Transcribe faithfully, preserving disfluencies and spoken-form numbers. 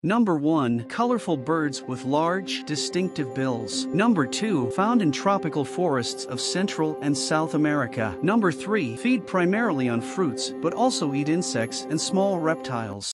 Number one. Colorful birds with large, distinctive bills. Number two. Found in tropical forests of Central and South America. Number three. Feed primarily on fruits, but also eat insects and small reptiles.